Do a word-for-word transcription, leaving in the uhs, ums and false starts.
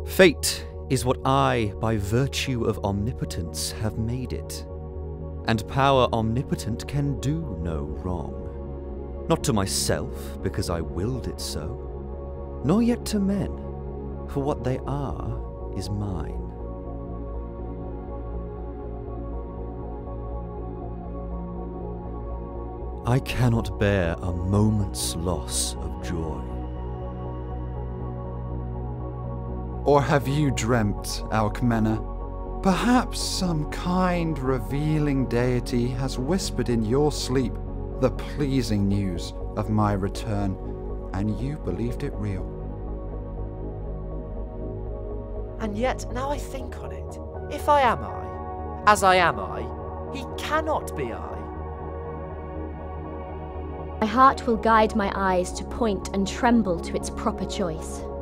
Fate is what I, by virtue of omnipotence, have made it. And power omnipotent can do no wrong. Not to myself, because I willed it so, nor yet to men, for what they are is mine. I cannot bear a moment's loss of joy. Or have you dreamt, Alcmena? Perhaps some kind, revealing deity has whispered in your sleep the pleasing news of my return, and you believed it real. And yet, now I think on it, if I am I, as I am I, he cannot be I. My heart will guide my eyes to point and tremble to its proper choice.